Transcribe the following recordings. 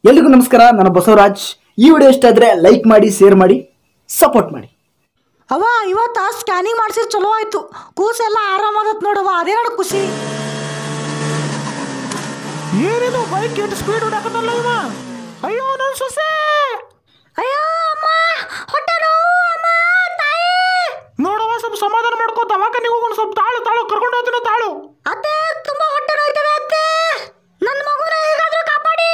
ಎಲ್ರಿಗೂ ನಮಸ್ಕಾರ. ನಾನು ಬಸವರಾಜ್. ಈ ವಿಡಿಯೋ ಇಷ್ಟ ಆದ್ರೆ ಲೈಕ್ ಮಾಡಿ, ಶೇರ್ ಮಾಡಿ, ಸಪೋರ್ಟ್ ಮಾಡಿ. ಅವ ಇವತ್ತ ಸ್ಕ್ಯಾನಿಂಗ್ ಮಾಡಿಸಿದ್ರೆ ಚಲೋ ಆಯ್ತು. ಕೂಸೆಲ್ಲ ಆರಾಮಾದತ್ ನೋಡವ, ಅದೇ ನೋಡ ಖುಷಿ. ಏನಿದು ಬೈಕ್ ಎಷ್ಟು ಸ್ಪೀಡ್ ಹೊಡಕತ್ತಲ್ಲ ಇವ. ಅಯ್ಯೋ ನನ್ನ ಸೊಸೆ, ಅಯ್ಯೋ ಅಮ್ಮ ಹೊಟ್ಟೆ ನೋವು ಅಮ್ಮ ತಾಯಿ. ನೋಡವ ಸ್ವಲ್ಪ ಸಮಾಧಾನ ಮಾಡ್ಕೋ, ದವಾಖಾನೆಗೆ ಹೋಗೋಣ. ಸ್ವಲ್ಪ ತಾಳು ಕರ್ಕೊಂಡು ಹೋಗ್ತೀನಿ. ತಾಳು ಅತ್ತೆ, ತುಂಬಾ ಹೊಟ್ಟೆ ನೋಯ್ತದೆ ಅತ್ತೆ. ನನ್ನ ಮಗುನ ಹೇಗಾದ್ರೂ ಕಾಪಾಡಿ.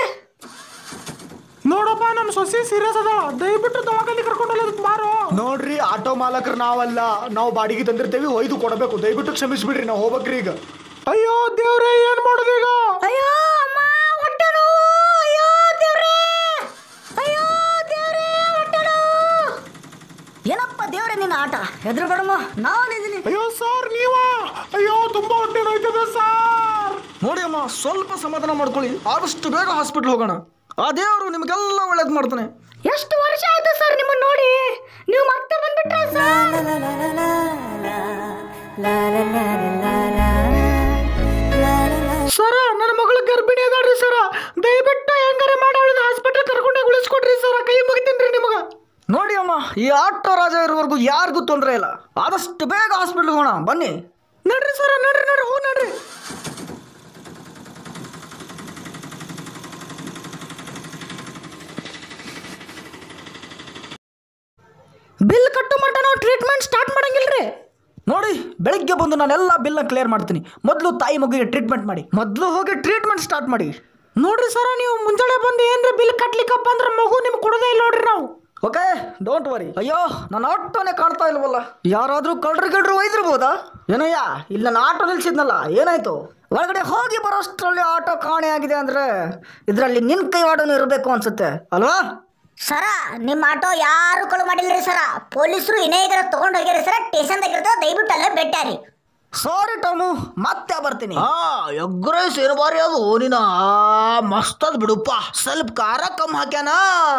ನೋಡಪ್ಪ ನಮ್ಮ ಸೊಸೆ ಸೀರಿಯಸ್ ಅದ, ದಯವಿಟ್ಟು ದವಾಖಾನೆ ಕರ್ಕೊಂಡು ಹೋಗೋದಕ್ಕೆ ಬಾರೋ. ನೋಡ್ರಿ, ಆಟೋ ಮಾಲಕರು ನಾವಲ್ಲ, ನಾವು ಬಾಡಿಗೆ ತಂದಿರ್ತೇವಿ, ಒಯ್ದು ಕೊಡಬೇಕು. ದಯವಿಟ್ಟು ಕ್ಷಮಿಸ್ಬಿಡ್ರಿ, ನಾವು ಹೋಗ್ಬೇಕ್ರಿ ಈಗ. ಅಯ್ಯೋ ದೇವ್ರೆ, ಏನ್ ಮಾಡೋದು ಈಗ? ಅಯ್ಯೋ ಅಮ್ಮ ಹೊಟ್ಟೆ ನೋವು. ಅಯ್ಯೋ ದೇವ್ರೆ, ಅಯ್ಯೋ ದೇವ್ರೆ ಹೊಟ್ಟೆ ನೋವು. ಏನಪ್ಪ ದೇವ್ರೆ ನಿನ್ನ ಆಟ, ಹೆದರ್ಬೇಡಮ್ಮ, ನಾನಿದ್ದೀನಿ. ಅಯ್ಯೋ ಸರ್, ನೀವಾ? ಅಯ್ಯೋ ತುಂಬಾ ಹೊಟ್ಟೆ ನೋಯ್ತದೆ ಸರ್. ನೋಡಿ ಅಮ್ಮ, ಸ್ವಲ್ಪ ಸಮಾಧಾನ ಮಾಡ್ಕೊಳ್ಳಿ, ಆದಷ್ಟು ಬೇಗ ಹಾಸ್ಪಿಟ್ಲ್ ಹೋಗೋಣ. ಆ ದೇವರು ನಿಮಗೆಲ್ಲ ಒಳ್ಳೇದು ಮಾಡ್ತಾನೆ. ಎಷ್ಟು ವರ್ಷ ಆಯ್ತು ಸರ್ ನಿಮ್ಮನ್ನ ನೋಡಿ, ನೀವು ಮತ್ತೆ ಬಂದ್ಬಿಟ್ರೆ ಸರ್. ಸರ, ನನ್ನ ಮಗಳು ಗರ್ಭಿಣಿ ಅದಾಳ್ರಿ ಸರ. ದಯವಿಟ್ಟು ಹೆಂಗಾರೆ ಮಾಡಿ ಅವಳನ್ನ ಹಾಸ್ಪಿಟಲ್ ಕರ್ಕೊಂಡೋಗಿ ಉಳಿಸ್ಕೊಡ್ರಿ ಸರ, ಕೈ ಮುಗಿತೀನಿ ನಿಮಗ. ನೋಡಿ ಅಮ್ಮ, ಈ ಆಟೋ ರಾಜ ಇರೋವರೆಗೂ ಯಾರಿಗೂ ತೊಂದರೆ ಇಲ್ಲ. ಆದಷ್ಟು ಬೇಗ ಹಾಸ್ಪಿಟ್ಲ್ ಹೋಗೋಣ, ಬನ್ನಿ. ನಡ್ರಿ ಸರ, ನಡ್ರಿ ಹೋ ನಡ್ರಿ. ಬಿಲ್ ಕಟ್ಟು ಮಟ್ಟ ನಾವು ಟ್ರೀಟ್ಮೆಂಟ್ ಸ್ಟಾರ್ಟ್ ಮಾಡಂಗಿಲ್ರಿ. ನೋಡಿ, ಬೆಳಿಗ್ಗೆ ಬಂದು ನಾನೆಲ್ಲ ಬಿಲ್ನ ಕ್ಲಿಯರ್ ಮಾಡ್ತೀನಿ. ಮೊದಲು ತಾಯಿ ಮಗುವಿಗೆ ಟ್ರೀಟ್ಮೆಂಟ್ ಮಾಡಿ, ಮೊದಲು ಹೋಗಿ ಟ್ರೀಟ್ಮೆಂಟ್ ಸ್ಟಾರ್ಟ್ ಮಾಡಿ. ನೋಡ್ರಿ ಸರ, ನೀವು ಮುಂಜಾನೆ ಬಂದು ಏನ್ರಿ ಬಿಲ್ ಕಟ್ಲಿಕ್ಕಪ್ಪ ಅಂದ್ರೆ ಮಗು ನಿಮ್ಗೆ ಕೊಡೋದೇ ಇಲ್ಲ ನೋಡ್ರಿ ನಾವು. Okay, don't worry. ಅಯ್ಯೋ, ನನ್ನ ಆಟೋನೇ ಕಾಣ್ತಾ ಇಲ್ವಲ್ಲ. ಯಾರಾದ್ರೂ ಕಳ್ರು ಒಯ್ದಿರ್ಬೋದಾ? ಏನಯ್ಯ, ಇಲ್ಲ ನಾನು ಆಟೋ ನಿಲ್ಸಿದ್ನಲ್ಲ, ಏನಾಯ್ತು? ಒಳಗಡೆ ಹೋಗಿ ಬರೋಷ್ಟರಲ್ಲಿ ಆಟೋ ಕಾಣೆ ಆಗಿದೆ ಅಂದ್ರೆ ಇದರಲ್ಲಿ ನಿನ್ ಕೈವಾಡನು ಇರಬೇಕು ಅನ್ಸುತ್ತೆ ಅಲ್ವಾ? ಸರ, ನಿಮ್ಮ ಆಟೋ ಯಾರು ಕಳು ಮಾಡಿಲ್ರಿ ಸರ. ಪೊಲೀಸರು ಇನೇಗರ ತಗೊಂಡು ಹೋಗ್ಯಾರ ಸರ. ಸ್ಟೇಷನ್ದಾಗಿರ್ತಾವ, ದಯವಿಟ್ಟು ಅಲ್ಲೇ ಬೆಟ್ಟಾರಿ. ಸಾರಿ ಟಾಮು, ಮತ್ತೆ ಬರ್ತೀನಿ. ಎಗ್ರೆ ಸೇರ್ಬಾರಿ ಅದು ನೀನ ಮಸ್ತ್ ಅದ್ ಬಿಡುಪ್ಪ. ಸ್ವಲ್ಪ ಖಾರ ಕಮ್ಮಿ ಹಾಕ್ಯಾನ.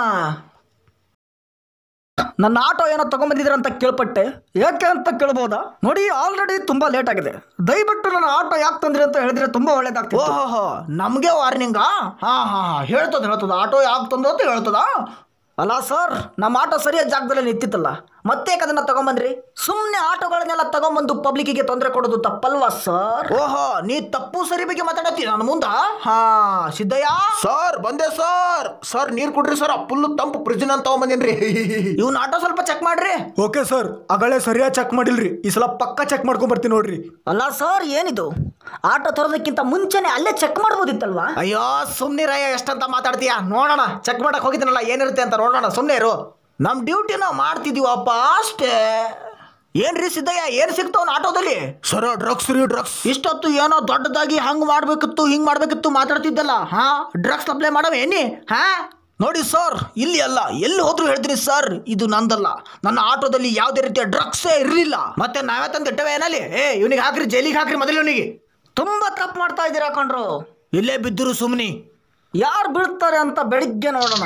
ನನ್ನ ಆಟೋ ಏನೋ ತಗೊಂಡ್ಬಂದಿದ್ರ ಅಂತ ಕೇಳ್ಪಟ್ಟೆ, ಯಾಕೆ ಅಂತ ಕೇಳ್ಬೋದಾ? ನೋಡಿ, ಆಲ್ರೆಡಿ ತುಂಬಾ ಲೇಟ್ ಆಗಿದೆ. ದಯವಿಟ್ಟು ನನ್ನ ಆಟೋ ಯಾಕೆ ತಂದ್ರಿ ಅಂತ ಹೇಳಿದ್ರೆ ತುಂಬಾ ಒಳ್ಳೇದಾಗ್ತದೆ. ಓಹೋ, ನಮಗೆ ವಾರ್ನಿಂಗಾ? ಹಾ ಹೇಳ್ತದ ಆಟೋ ಯಾಕೆ ತಂದು ಅಂತ ಹೇಳ್ತದ. ಅಲ್ಲ ಸರ್, ನಮ್ಮ ಆಟೋ ಸರಿಯಾದ ಜಾಗದಲ್ಲಿ ನಿಂತಿತ್ತಲ್ಲ, ಮತ್ತೆ ಅದನ್ನ ತಗೊಂಬಂದ್ರಿ. ಸುಮ್ಮನೆ ಆಟೋಗಳನ್ನೆಲ್ಲ ತಗೊಂಬಂದು ಪಬ್ಲಿಕ್ಕಿಗೆ ತೊಂದರೆ ಕೊಡೋದು ತಪ್ಪಲ್ವಾ ಸರ್? ಓಹೋ, ನೀ ತಪ್ಪು ಸರಿ ಬಗ್ಗೆ ಮಾತಾಡತ್ತಿ ನನ್ನ ಮುಂದ. ಹಾ ಸಿದ್ದಯ್ಯ ಸರ್, ಬಂದೆ ಸರ್. ಸರ್ ನೀರ್ ಕೊಡ್ರಿ ಸರ್, ಫುಲ್ ತಂಪು ಫ್ರಿಜ್ನ ಅಂತ ತಗೊಂಬಂದೇನ್ರಿ. ಇವ್ನ ಆಟೋ ಸ್ವಲ್ಪ ಚೆಕ್ ಮಾಡ್ರಿ. ಓಕೆ ಸರ್, ಅಗಳೇ ಸರಿಯಾಗಿ ಚೆಕ್ ಮಾಡಿಲ್ರಿ, ಈ ಸಲ ಪಕ್ಕ ಚೆಕ್ ಮಾಡ್ಕೊಂಡ್ ಬರ್ತೀನಿ ನೋಡ್ರಿ. ಅಲ್ಲ ಸರ್, ಏನಿದು? ಆಟೋ ತರೋದಕ್ಕಿಂತ ಮುಂಚೆನೆ ಅಲ್ಲೇ ಚೆಕ್ ಮಾಡ್ಬೋದಿತ್ತಲ್ವಾ? ಅಯ್ಯೋ ಸುಮ್ನಿರಯ್ಯ, ಎಷ್ಟಂತ ಮಾತಾಡ್ತೀಯ? ನೋಡೋಣ, ಚೆಕ್ ಮಾಡಕ್ ಹೋಗಿದ್ದೀನಲ್ಲ, ಏನಿರುತ್ತೆ ಅಂತ ನೋಡೋಣ. ಸುಮ್ನೆ ಇರು, ನಮ್ ಡ್ಯೂಟಿ ನಾವು ಮಾಡ್ತಿದೀವಪ್ಪ ಅಷ್ಟೇ. ಏನ್ರಿ ಸಿದ್ದಯ್ಯ, ಏನ್ ಸಿಗ್ತಾವ ಆಟೋದಲ್ಲಿ? Sir, drugs. ಇಷ್ಟೊತ್ತು ಏನೋ ದೊಡ್ಡದಾಗಿ ಹಂಗ್ ಮಾಡ್ಬೇಕಿತ್ತು ಹಿಂಗ್ ಮಾಡ್ಬೇಕಿತ್ತು ಮಾತಾಡ್ತಿದ್ದಲ್ಲ. ಹಾ, ಡ್ರಗ್ಸ್ ಸಪ್ಲೈ ಮಾಡವೇನಿ? ಹಾ ನೋಡಿ ಸರ್, ಇಲ್ಲಿ ಅಲ್ಲ, ಎಲ್ಲಿ ಹೋದ್ರು ಹೇಳ್ತೀನಿ ಸರ್, ಇದು ನಂದಲ್ಲ. ನನ್ನ ಆಟೋದಲ್ಲಿ ಯಾವುದೇ ರೀತಿಯ ಡ್ರಗ್ಸೇ ಇರಲಿಲ್ಲ. ಮತ್ತೆ ನಾವೇ ತಂದಿಟ್ಟವೆ ಏನಲ್ಲಿ? ಇವನಿಗೆ ಹಾಕ್ರಿ, ಜೈಲಿಗೆ ಹಾಕ್ರಿ ಮೊದಲು. ಇವನಿಗೆ ತುಂಬಾ ತಪ್ಪು ಮಾಡ್ತಾ ಇದ್ದೀರಾ ಕಣ್ರು. ಇಲ್ಲೇ ಬಿದ್ದರು ಸುಮ್ನಿ. ಯಾರು ಬೀಳ್ತಾರೆ ಅಂತ ಬೆಳಿಗ್ಗೆ ನೋಡೋಣ.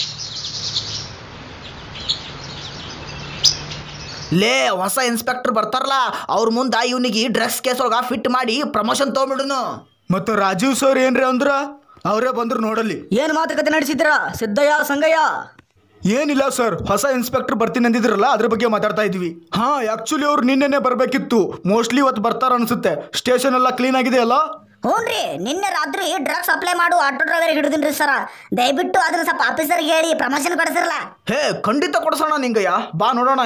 ಲೇ, ಹೊಸ ಇನ್ಸ್ಪೆಕ್ಟರ್ ಬರ್ತಾರಲ್ಲ, ಅವ್ರ ಮುಂದೆ ಇವನಿಗೆ ಡ್ರಗ್ಸ್ ಕೇಸ್ ಒಳಗ ಫಿಟ್ ಮಾಡಿ ಪ್ರಮೋಷನ್ ತಗೊಂಡ್ಬಿಡುನು. ಮತ್ತೆ ರಾಜೀವ್ ಸರ್ ಏನ್ರಿ ಅಂದ್ರ? ಅವರೇ ಬಂದ್ರು ನೋಡಲ್ಲಿ. ಏನ್ ಮಾತುಕತೆ ನಡೆಸಿದ್ರ ಸಿದ್ದಯ್ಯ ಸಂಗಯ್ಯ? ಏನಿಲ್ಲ ಸರ್, ಹೊಸ ಇನ್ಸ್ಪೆಕ್ಟರ್ ಬರ್ತೀನಿ ಅಂದಿದ್ರಲ್ಲ, ಅದ್ರ ಬಗ್ಗೆ ಮಾತಾಡ್ತಾ ಇದ್ವಿ. ಹಾ, ಆಕ್ಚುಲಿ ಅವ್ರು ನಿನ್ನೆನೆ ಬರ್ಬೇಕಿತ್ತು. ಮೋಸ್ಟ್ಲಿ ಇವತ್ತು ಬರ್ತಾರ ಅನ್ಸುತ್ತೆ. ಸ್ಟೇಷನ್ ಎಲ್ಲ ಕ್ಲೀನ್ ಆಗಿದೆ ಅಲ್ಲ? ಹ್ಞೂನ್ರಿ, ನಿನ್ನೆ ರಾತ್ರಿ ಡ್ರಗ್ಸ್ ಸಪ್ಲೈ ಮಾಡು ಆಟೋ ಡ್ರೈವರ್ ಹಿಡಿದಿನ್ರಿ ಸರ. ದಯವಿಟ್ಟು ಅದನ್ನ ಸ್ವಲ್ಪ ಆಫೀಸರ್ಗೆ ಹೇಳಿ ಪ್ರಮೋಷನ್ ಕೊಡಿಸಿರಲ್ಲ. ಹೇ, ಖಂಡಿತ ಕೊಡ್ಸೋಣ ನಿಂಗಯ್ಯ. ಬಾ ನೋಡೋಣ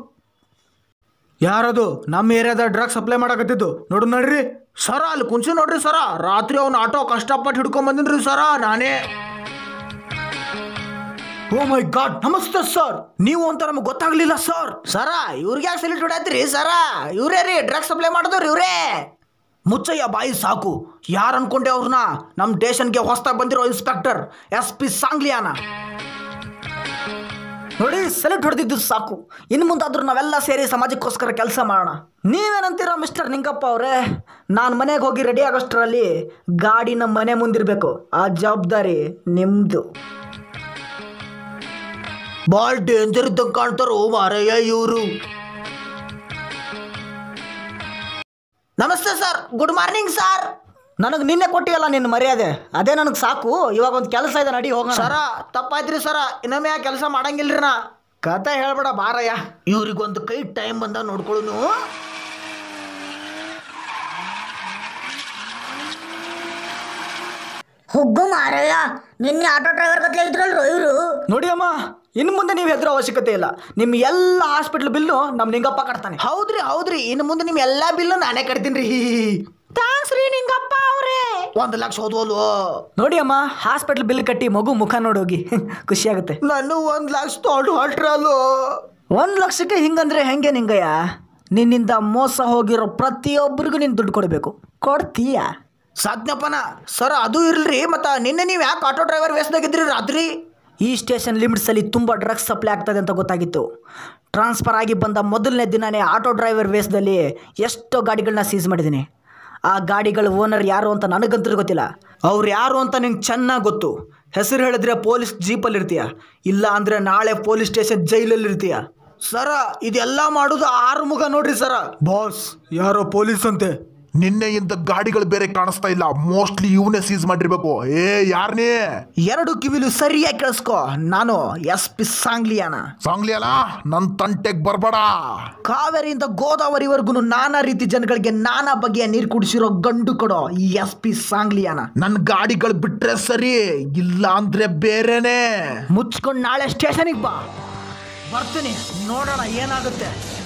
ಯಾರದು ನಮ್ಮ ಏರಿಯಾದ ಡ್ರಗ್ಸ್ ಸಪ್ಲೈ ಮಾಡಕತ್ತಿದ್ದು. ನೋಡ್ರಿ ಸರ, ಅಲ್ಲಿ ಕುಂಚಿ ನೋಡ್ರಿ ಸರ. ರಾತ್ರಿ ಅವ್ನ ಆಟೋ ಕಷ್ಟಪಟ್ಟು ಹಿಡ್ಕೊಂಡ್ ಬಂದಿನ್ರಿ ಸರ, ನಾನೇ. ಓ ಮೈ ಗಾಡ್, ನಮಸ್ತೆ ಸರ್. ನೀವು ಅಂತ ನಮಗೆ ಗೊತ್ತಾಗ್ಲಿಲ್ಲ ಸರ್. ಸರ, ಇವ್ರಿಗೆ ಯಾಕೆ ಸೆಲೆಕ್ಟ್ ಹೊಡ್ಯಾತ್ರಿ ಸರ? ಇವ್ರೇ ರೀ ಡ್ರಗ್ಸ್ ಸಪ್ಲೈ ಮಾಡಿದವ್ರಿ, ಇವ್ರೇ. ಮುಚ್ಚಯ್ಯ ಬಾಯಿ ಸಾಕು. ಯಾರು ಅನ್ಕೊಂಡೆ ಅವ್ರನ್ನ? ನಮ್ಮ ಸ್ಟೇಷನ್ಗೆ ಹೊಸದಾಗಿ ಬಂದಿರೋ ಇನ್ಸ್ಪೆಕ್ಟರ್ SP ಸಾಂಗ್ಲಿಯಾನ. ನೋಡಿ, ಸೆಲೆಕ್ಟ್ ಹೊಡೆದಿದ್ದು ಸಾಕು. ಇನ್ನು ಮುಂದಾದ್ರೂ ನಾವೆಲ್ಲ ಸೇರಿ ಸಮಾಜಕ್ಕೋಸ್ಕರ ಕೆಲಸ ಮಾಡೋಣ. ನೀವೇನಂತೀರಾ ಮಿಸ್ಟರ್ ನಿಂಗಪ್ಪ ಅವರೇ? ನಾನು ಮನೆಗೆ ಹೋಗಿ ರೆಡಿ ಆಗೋಷ್ಟರಲ್ಲಿ ಗಾಡಿ ನಮ್ಮ ಮನೆ ಮುಂದಿರಬೇಕು. ಆ ಜವಾಬ್ದಾರಿ ನಿಮ್ದು. ಬಾಳ್ ಡೇಂಜರ್ ಇದ್ದಂಗೆ ಕಾಣ್ತಾರೋ ಮಾರಯ್ಯ ಇವರು. ನಮಸ್ತೆ ಸರ್, ಗುಡ್ ಮಾರ್ನಿಂಗ್ ಸರ್. ನನಗೆ ನಿನ್ನೆ ಕೊಟ್ಟಿಯಲ್ಲ ನಿನ್ನ ಮರ್ಯಾದೆ, ಅದೇ ನನಗೆ ಸಾಕು. ಇವಾಗ ಒಂದು ಕೆಲಸ ಇದೆ, ನಡಿ ಹೋಗೋಣ. ಸರ ತಪ್ಪಾಯ್ತ್ರಿ ಸರ, ಇನ್ನೊಮ್ಮೆ ಆ ಕೆಲಸ ಮಾಡಂಗಿಲ್ರಿ ನಾ. ಕತೆ ಹೇಳ್ಬೇಡ ಬಾರಯ್ಯ. ಇವ್ರಿಗೊಂದು ಕೈ ಟೈಮ್ ಬಂದ ನೋಡ್ಕೊಳ್ಳು. ಹುಗ್ಗು ಮಾರಯ್ಯ, ನಿನ್ನೆ ಆಟೋ ಡ್ರೈವರ್ ಗತ್ಲೆ ಇದ್ರಲ್ರು ಇವರು. ನೋಡಿ ಅಮ್ಮ, ಇನ್ನು ಮುಂದೆ ನೀವು ಹೆದರೋ ಅವಶ್ಯಕತೆ ಇಲ್ಲ. ನಿಮ್ಮ ಎಲ್ಲ ಹಾಸ್ಪಿಟ್ಲ್ ಬಿಲ್ಲು ನಮ್ಮ ನಿಂಗಪ್ಪ ಕಟ್ತಾನೆ. ಹೌದ್ರಿ, ಇನ್ನು ಮುಂದೆ ನಿಮ್ ಎಲ್ಲಾ ಬಿಲ್ಲು ನಾನೇ ಕಟ್ತೀನಿ ರೀ. ಥ್ಯಾಂಕ್ಸ್ ರೀ ನಿಂಗಪ್ಪ ಅವರೇ. 1 ಲಕ್ಷ ಹೋದ್ವಲ್ವ? ನೋಡಿ ಅಮ್ಮ, ಹಾಸ್ಪಿಟ್ಲ್ ಬಿಲ್ ಕಟ್ಟಿ ಮಗು ಮುಖ ನೋಡೋಗಿ ಖುಷಿ ಆಗುತ್ತೆ. ನಾನು 1 ಲಕ್ಷ ತೊಗೊಂಡು ಹೊರಟ್ರಲ್ವ? 1 ಲಕ್ಷಕ್ಕೆ ಹಿಂಗಂದ್ರೆ ಹೆಂಗೆ ನಿಂಗಯ್ಯ? ನಿನ್ನಿಂದ ಮೋಸ ಹೋಗಿರೋ ಪ್ರತಿಯೊಬ್ಬರಿಗೂ ನೀನು ದುಡ್ಡು ಕೊಡಬೇಕು. ಕೊಡ್ತೀಯಾ? ಸಾಧ್ನಪ್ಪನ ಸರ್, ಅದು ಇರ್ಲಿ. ಮತ್ತು ನಿನ್ನೆ ನೀವು ಯಾಕೆ ಆಟೋ ಡ್ರೈವರ್ ವೇಸ್ದಾಗಿದ್ರಿ ರಾತ್ರಿ? ಈ ಸ್ಟೇಷನ್ ಲಿಮಿಟ್ಸಲ್ಲಿ ತುಂಬ ಡ್ರಗ್ಸ್ ಸಪ್ಲೈ ಆಗ್ತದೆ ಅಂತ ಗೊತ್ತಾಗಿತ್ತು. ಟ್ರಾನ್ಸ್ಫರ್ ಆಗಿ ಬಂದ ಮೊದಲನೇ ದಿನವೇ ಆಟೋ ಡ್ರೈವರ್ ವೇಸ್ದಲ್ಲಿ ಎಷ್ಟೋ ಗಾಡಿಗಳನ್ನ ಸೀಸ್ ಮಾಡಿದ್ದೀನಿ. ಆ ಗಾಡಿಗಳ ಓನರ್ ಯಾರು ಅಂತ ನನಗಂತೂ ಗೊತ್ತಿಲ್ಲ. ಅವ್ರು ಯಾರು ಅಂತ ನಿಂಗೆ ಚೆನ್ನಾಗಿ ಗೊತ್ತು. ಹೆಸರು ಹೇಳಿದ್ರೆ ಪೊಲೀಸ್ ಜೀಪಲ್ಲಿ ಇರ್ತೀಯ, ಇಲ್ಲ ಅಂದರೆ ನಾಳೆ ಪೊಲೀಸ್ ಸ್ಟೇಷನ್ ಜೈಲಲ್ಲಿ ಇರ್ತೀಯ. ಸರ ಇದೆಲ್ಲ ಮಾಡೋದು 6 ಮುಗ ನೋಡ್ರಿ ಸರ. ಬಾಸ್, ಯಾರೋ ಪೊಲೀಸ್ ಅಂತೆ. ನಿನ್ನೆಯಿಂದ ಗಾಡಿಗಳು ಬೇರೆ ಕಾಣಿಸ್ತಾ ಇಲ್ಲ. ಮೋಸ್ಟ್ಲಿ ಇವನೇ ಸೀಸ್ ಮಾಡಿರ್ಬೇಕು. ಯಾರನೇ? 2 ಕಿವಿಲು ಸರಿಯಾಗಿ ಕೇಳಿಸ್ಕೊ, ನಾನು SP ಸಾಂಗ್ಲಿಯಾನ. ಸಾಂಗ್ಲಿ ಅಲ್ಲ, ನನ್ನ ತಂಟೆಗೆ ಬರ್ಬೇಡ. ಕಾವೇರಿಯಿಂದ ಗೋದಾವರಿವರೆಗೂ ನಾನಾ ರೀತಿ ಜನಗಳಿಗೆ ನಾನಾ ಬಗೆಯ ನೀರು ಕುಡಿಸಿರೋ ಗಂಡು ಕೊಡೋ ಈ SP ಸಾಂಗ್ಲಿಯಾನ. ನನ್ನ ಗಾಡಿಗಳು ಬಿಟ್ರೆ ಸರಿ, ಇಲ್ಲ ಅಂದ್ರೆ ಬೇರೆನೆ. ಮುಚ್ಕೊಂಡು ನಾಳೆ ಸ್ಟೇಷನಿಗೆ ಬಾ, ಬರ್ತೀನಿ, ನೋಡೋಣ ಏನಾಗುತ್ತೆ.